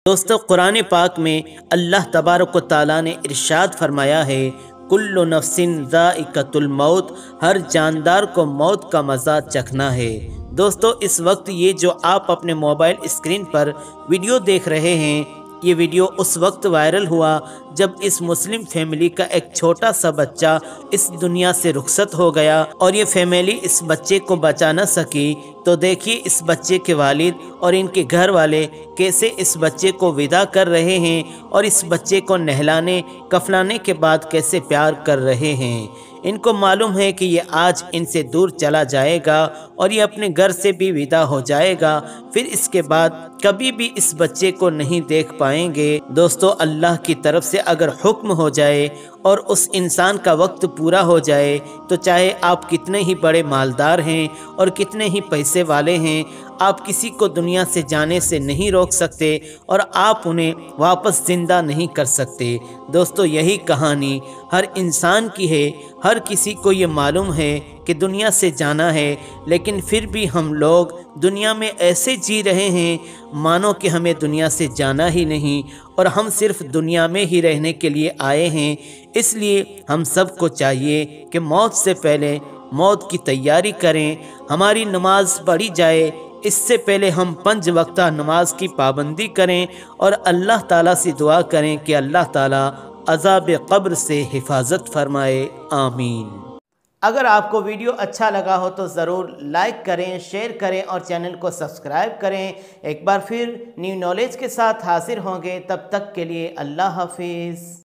دوستو قرآن پاک میں اللہ تبارک و تعالیٰ نے ارشاد فرمایا ہے، کل نفس ذائقۃ الموت، ہر جاندار کو موت کا مزہ چکھنا ہے۔ دوستو اس وقت یہ جو آپ اپنے موبائل اسکرین پر ویڈیو دیکھ رہے ہیں، یہ ویڈیو اس وقت وائرل ہوا جب اس مسلم فیملی کا ایک چھوٹا سا بچہ اس دنیا سے رخصت ہو گیا اور یہ فیملی اس بچے کو بچا نہ سکی۔ تو دیکھیے اس بچے کے والد اور ان کے گھر والے کیسے اس بچے کو وداع کر رہے ہیں اور اس بچے کو نہلانے کفنانے کے بعد کیسے پیار کر رہے ہیں۔ ان کو معلوم ہے کہ یہ آج ان سے دور چلا جائے گا اور یہ اپنے گھر سے بھی وداع ہو جائے گا، پھر اس کے بعد کبھی بھی اس بچے کو نہیں دیکھ پائیں گے۔ دوستو اللہ کی طرف سے اگر حکم ہو جائے اور اس انسان کا وقت پورا ہو جائے تو چاہے آپ کتنے ہی بڑے مالدار ہیں اور کتنے ہی پیسے والے ہیں، آپ کسی کو دنیا سے جانے سے نہیں روک سکتے اور آپ انہیں واپس زندہ نہیں کر سکتے۔ دوستو یہی کہانی ہر انسان کی ہے، ہر کسی کو یہ معلوم ہے کہ دنیا سے جانا ہے، لیکن پھر بھی ہم لوگ دنیا میں ایسے جی رہے ہیں مانو کہ ہمیں دنیا سے جانا ہی نہیں اور ہم صرف دنیا میں ہی رہنے کے لیے آئے ہیں۔ اس لیے ہم سب کو چاہیے کہ موت سے پہلے موت کی تیاری کریں، ہماری نماز پڑھی جائے، اس سے پہلے ہم 5 وقتہ نماز کی پابندی کریں اور اللہ تعالیٰ سے دعا کریں کہ اللہ تعالیٰ عذاب قبر سے حفاظت فرمائے، آمین۔ اگر آپ کو ویڈیو اچھا لگا ہو تو ضرور لائک کریں، شیئر کریں اور چینل کو سبسکرائب کریں۔ ایک بار پھر نیو نالج کے ساتھ حاضر ہوں گے، تب تک کے لیے اللہ حافظ۔